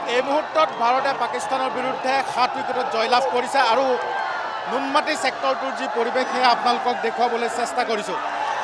এই মুহূৰ্তত ভাৰতে পাকিস্তানৰ বিৰুদ্ধে 7 উইকেটত জয়লাভ কৰিছে আৰু নুনমাটি সেক্টৰটোৰ যি পৰিৱেশ সেয়া আপোনালোকক দেখুৱাবলৈ চেষ্টা কৰিছোঁ।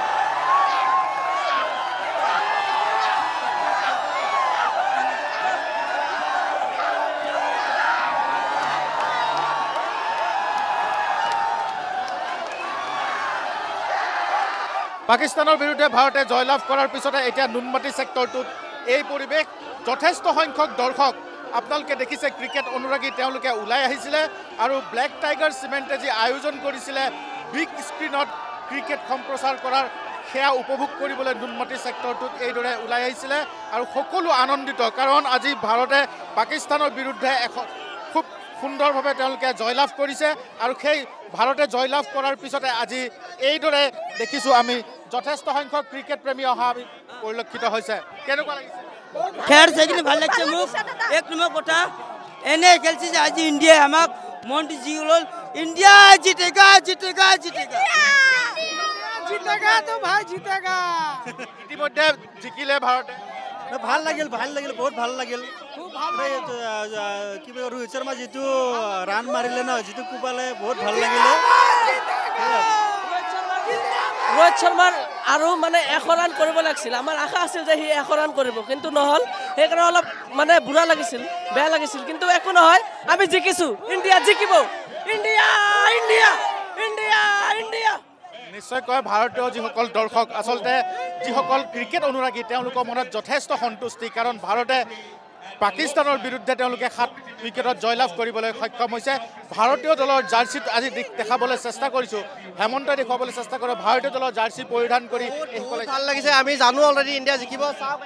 পাকিস্তানৰ বিৰুদ্ধে ভাৰতে জয়লাভ কৰাৰ পিছতে এতিয়া নুনমাটি সেক্টৰটোত এই পৰিৱেশ যথেষ্ট সংখ্যক দৰ্শক আপোনালোকে দেখিছে ক্ৰিকেট অনুৰাগী তেওঁলোকে ওলাই আহিছিলে আৰু ব্লেক টাইগাৰ সিমেণ্টে যি আয়োজন কৰিছিলে বিগ স্ক্ৰীনত ক্ৰিকেট সম্প্ৰচাৰ কৰাৰ সেয়া উপভোগ কৰিবলৈ নুনমাটি সেক্টৰটোত এইদৰে ওলাই আহিছিলে আৰু সকলো আনন্দিত কাৰণ আজি ভাৰতে পাকিস্তানৰ বিৰুদ্ধে খুব সুন্দৰভাৱে তেওঁলোকে জয়লাভ কৰিছে আৰু সেই ভাৰতে জয়লাভ কৰাৰ পিছতে আজি এইদৰে দেখিছোঁ আমি যথেষ্ট সংখ্যক ক্ৰিকেট প্ৰেমী অহা পৰিলক্ষিত হৈছে। কেনেকুৱা লাগিছে? খেল চাই কিনে ভাল লাগছে মোক। এক নম্বৰ কথা এনে খেলছে যে আজি ইণ্ডিয়াই আমাক মনটো জি গ'ল। ইণ্ডিয়া জিতেগা জিতেগা জিতেগা জিতেগা তো ভাই জিতেগা। ইতিমধ্যে জিকিলে ভাৰতে। ভাল লাগিল বহুত ভাল লাগিল। কি ৰোহিত শৰ্মা যিটো ৰান মাৰিলে ন যিটো কোবালে বহুত ভাল লাগিলে। ৰোহিত শৰ্মাৰ আৰু মানে 100 ৰান কৰিব লাগিছিল। আমাৰ আশা আছিল যে সি 100 ৰান কৰিব কিন্তু নহ'ল সেইকাৰণে অলপ মানে বুঢ়া লাগিছিল বেয়া লাগিছিল কিন্তু একো নহয় আমি জিকিছোঁ। ইণ্ডিয়া জিকিব। India India India India. নিশ্চয়কৈ ভাৰতীয় যিসকল দৰ্শক আচলতে যিসকল ক্ৰিকেট অনুৰাগী তেওঁলোকৰ মনত যথেষ্ট সন্তুষ্টি কাৰণ ভাৰতে পাকিস্তানৰ বিৰুদ্ধে তেওঁলোকে 7 উইকেটত জয়লাভ কৰিবলৈ সক্ষম হৈছে। ভাৰতীয় দলৰ জাৰ্চিত আজি দেখাবলৈ চেষ্টা কৰিছোঁ। হেমন্তই দেখুৱাবলৈ চেষ্টা কৰে ভাৰতীয় দলৰ জাৰ্চি পৰিধান কৰি ভাল লাগিছে। আমি জানো অলৰেডি ইণ্ডিয়া জিকিব।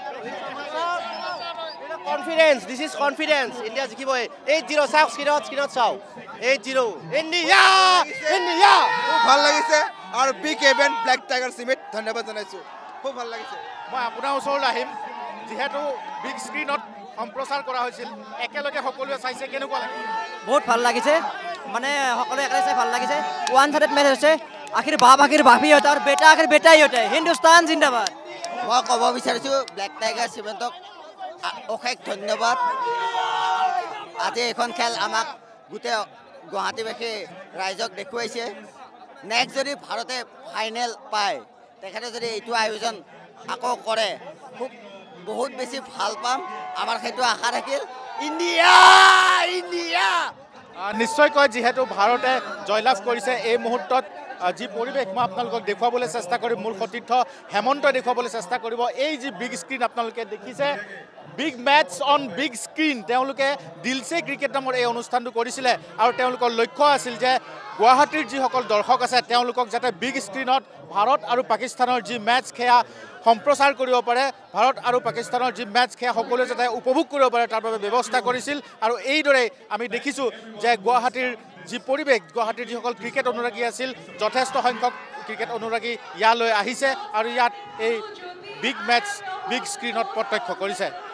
Confidence this is confidence India জিকিব। 8-0 চাওক স্ক্ৰীনত চাওক 8-0 ইণ্ডিয়া ইণ্ডিয়া। খুব ভাল লাগিছে আৰু big event Black Tiger Cement ধন্যবাদ জনাইছোঁ। খুব ভাল লাগিছে। মই আপোনাৰ ওচৰলৈ আহিম যিহেতু বিগ স্ক্ৰীনত সম্প্ৰচাৰ কৰা হৈছিল একেলগে সকলোৱে চাইছে কেনেকুৱা লাগিছে? বহুত ভাল লাগিছে মানে সকলোৱে একেলগে চাই ভাল লাগিছে। 100 মেচ হৈছে আখিৰ বাপ আখিৰ বাপি হতে আৰু বেটা আখিৰ বেটাই হতে। হিন্দুস্তান জিন্দাবাদ। মই ক'ব বিচাৰিছোঁ ব্লেক টাইগাৰ সিমেণ্টক অশেষ ধন্যবাদ। আজি এখন খেল আমাক গোটেই গুৱাহাটীবাসী ৰাইজক দেখুৱাইছে। নেক্সট যদি ভাৰতে ফাইনেল পায় তেখেতে যদি এইটো আয়োজন আকৌ কৰে খুব বহুত বেছি ভাল পাম। আমাৰ সেইটো আশা থাকিল। India India. নিশ্চয়কৈ যিহেতু ভাৰতে জয়লাভ কৰিছে এই মুহূৰ্তত যি পৰিৱেশ মই আপোনালোকক দেখুৱাবলৈ চেষ্টা কৰিম মোৰ সতীৰ্থ হেমন্তই দেখুৱাবলৈ চেষ্টা কৰিব। এই যি বিগ স্ক্ৰীণ আপোনালোকে দেখিছে big matches on big screen তেওঁলোকে দিলছে ক্ৰিকেট নামৰ এই অনুষ্ঠানটো কৰিছিলে আৰু তেওঁলোকৰ লক্ষ্য আছিল যে গুৱাহাটীৰ যিসকল দৰ্শক আছে তেওঁলোকক যাতে বিগ স্ক্ৰীণত ভাৰত আৰু পাকিস্তানৰ যি মেটছ সেয়া সম্প্ৰচাৰ কৰিব পাৰে। ভাৰত আৰু পাকিস্তানৰ যি মেটছ সেয়া সকলোৱে যাতে উপভোগ কৰিব পাৰে তাৰ বাবে ব্যৱস্থা কৰিছিল আৰু এইদৰে আমি দেখিছোঁ যে গুৱাহাটীৰ যি পৰিৱেশ গুৱাহাটীৰ যিসকল ক্ৰিকেট অনুৰাগী আছিল যথেষ্ট সংখ্যক ক্ৰিকেট অনুৰাগী ইয়ালৈ আহিছে আৰু ইয়াত এই বিগ মেটছ বিগ স্ক্ৰীণত প্ৰত্যক্ষ কৰিছে।